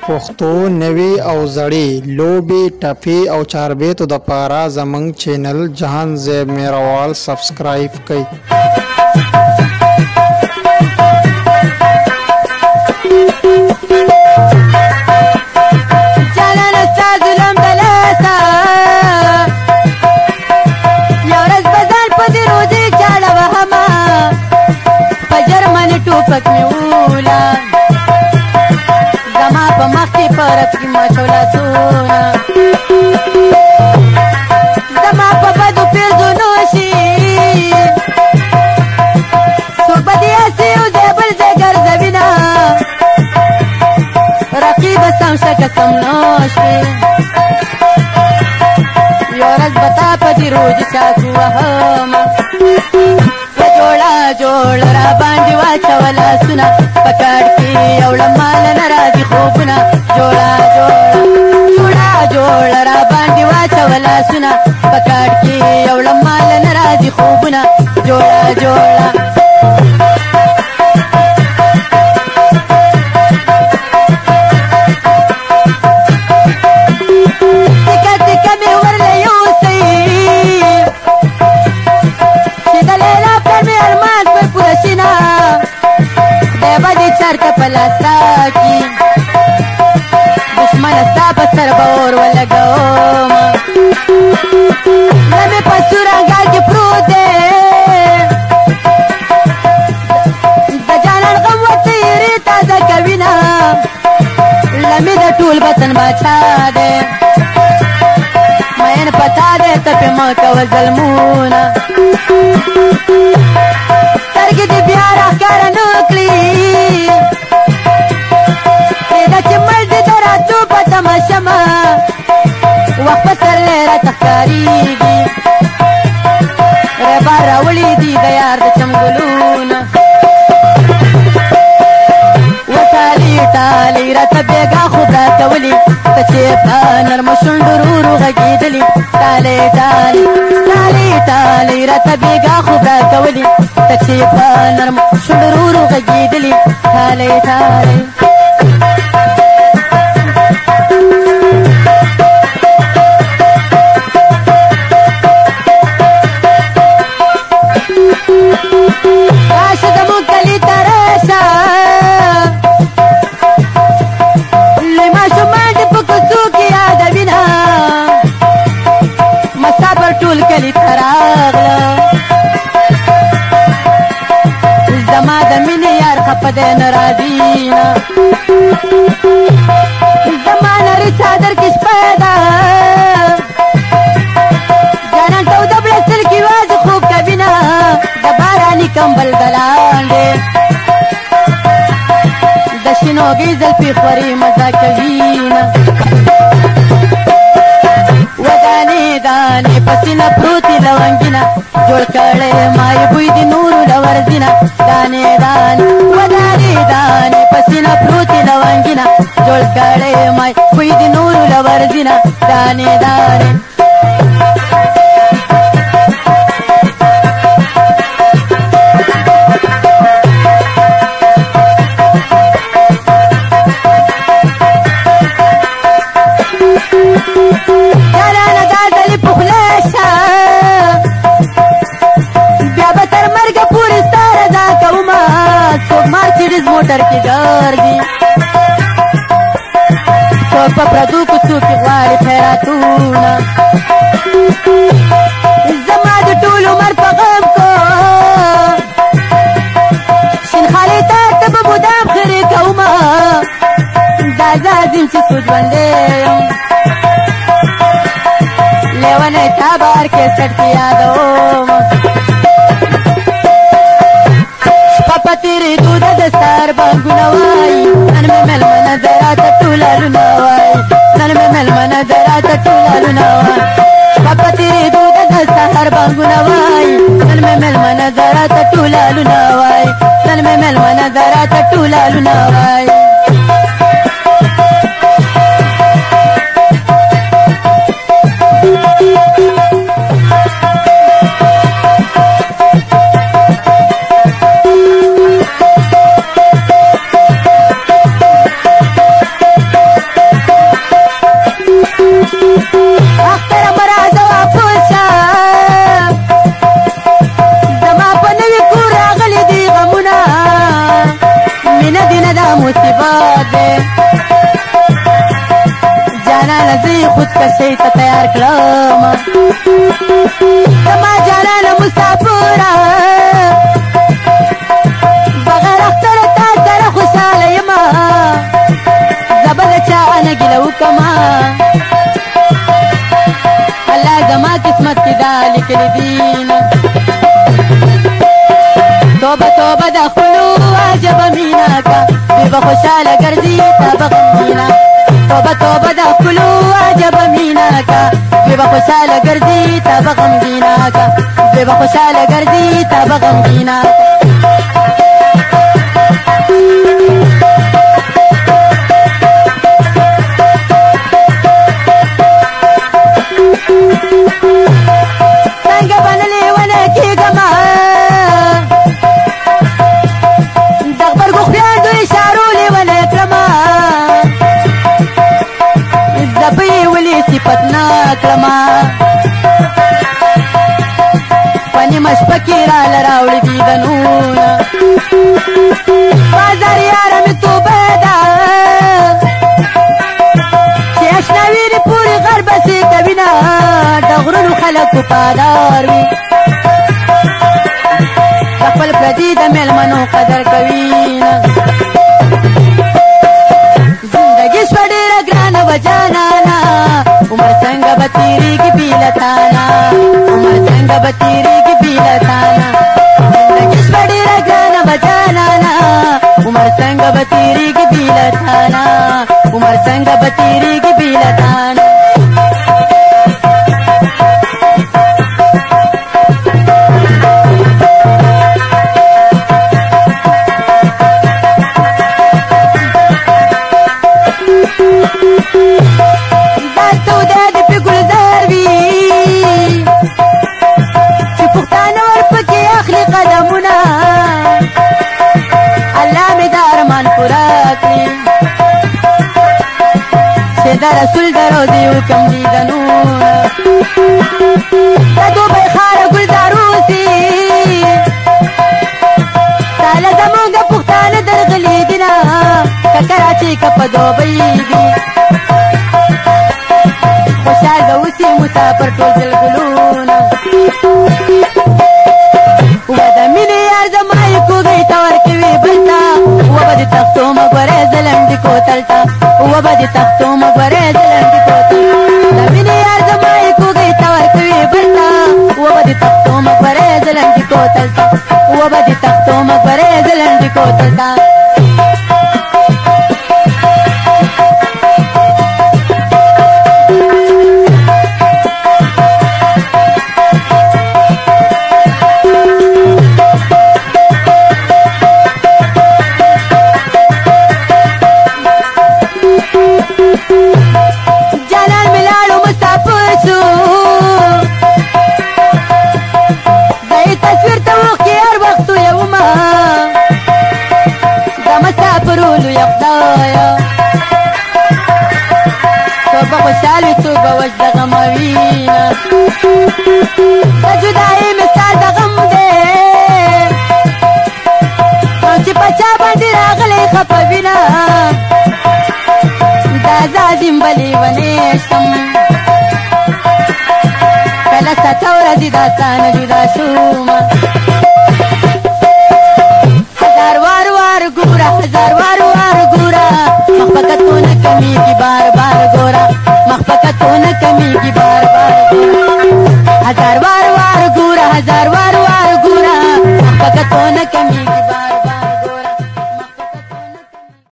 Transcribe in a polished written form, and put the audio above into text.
پښتو نوي او زړې لوبې ټپې او چاربیتو د پاره زمنګ چینل جهان زیب میروال سبسکرایب کړئ. ټوپک می ولا زما په مخ کې پرت کې ماشولا سونا زما په بدو پیرزو نوشي سو بدی اسی او زبل زګر زوینا رقیب سم شک سم نوشي یورز بتا پدی روز چاکو وهم جوړ را باندې واچولا سنا پکړ کې یو لمال ناراضي خوبنا جوړا را باندې واچولا سنا پکړ کې یو لمال ناراضي خوبنا جوړا پلاستا کی دشمن ستا پسر باور ولګوم لمه پسورا گاګ پروت دے د جانان غم وتیری تازه کوینا لمه د ټول وطن باچا دے مین پتا دے ته په ما کو ظلمونا ترګ دې بیا راکړ نو کلی شما وقت سر لیرا تخکاریگی ربا راولی دی دیار دا چمگلونا و تالی رتا بیگا خوب راتا ولی تچیپا نرم شندرورو غگی دلی تالی رتا بیگا خوب راتا ولی تچیپا نرم شندرورو غگی دلی تالی کلی تراغلا زما د مینې یار خپده ناراضینا زما نری چادر کې شپدا جانان ته د بلسل کې واز خوب کبینا د باراني کمبل دلاندې د شینوګي زلفي خوري مزه کوینا دانه پسینا پروتی لونگینا جوړ کړه مای بوی دی نور لورزینا دانه پسینا پروتی لونگینا جوړ کړه مای بوی دی نور لورزینا دانه موټر کې ګرځي څوک په پردو کوڅو کې غواړي خیراتونه زما د ټول عمر په غم کو شین خالي ته به مدام خرې کومه دا زازم چې څو ژوندی یم لیونی تابار کې سټ کې یادوم پتیری دود دستار بانگونا وائی نن میں ملمن درات ټولالونا وائی نن میں ملمن درات ټولالونا وائی پتیری دود دستار بانگونا وائی نن میں ملمن درات ټولالونا وائی نن میں ملمن درات ټولالونا وائی زی خودکشۍ ته تیار کړم زما جانانه مسافره بغیر اختره تا سره خوشحاله یمه زه به د چا نه ګیله وکړمه الله زما قسمت کې دا لیکلي دي توبه توبه د خپلو عجبه مینا کا دوی به خوشحاله ګرځي تا به غمگینا توبه توبه د خپلو عجبه مینا کا دوی به خوشحاله ګرځي تا به غمگینا کا دوی به خوشحاله ګرځي تا به غمگینا څنګه بنلې ونه کېږمه صفت نا کلمه پنیمه شپه کې راله راوړي دیدنونه بازار یاره مې توبه ده چې اشنا وینې پورې غر بسې کوینه د غرونو خلک وفادار وي د خپل پردي د مېلمنو قدر کوینه زندګي شوه ډېره ګرانه وه جانانه عمر څنګه به تېرېږي بې له تانه عمر څنګه به تېرېږي بې له تانه زندګي شوه ډېره ګرانه به جانانه عمر څنګه به تېرېږي بې له تانه عمر څنګه به تېرېږي بې له تانه د رسول د روضې وکم دیدنونه د دوبۍ ښاره ګلزار اوسي تاله زمونږ د پښتانه درغلي دینه که کراچۍ که په دوبۍ دي خوشحال به اوسي مسافر ټول زلګلونه وه د مینې یار زما یې کوږۍ ته ورکوي بل ته وه به د تختومه ګورې زه لنډې کوتل ته وه به د تختومه ګورې زه لنډې کوتل د مینې یار زما یې کوږۍ ته ورکوي بل ته وه به د تختومه ګورې زه لنډې کوتل ته وه به د تختومه ګورې زه لنډې کوتل ته خوشحال وي څوک به وجد غموینه د جدایي مثال د غم دی او چې په چا باندې راغلی خفه وینه دا زازم بلې ونې شم کله سته ورځې دا څانه جدا شومه هزار وار وار ګوره هزار وار وار ګوره مخ په کتو نه کمیږي بار بار ګوره مخ په کتو نه کمیږي بار بار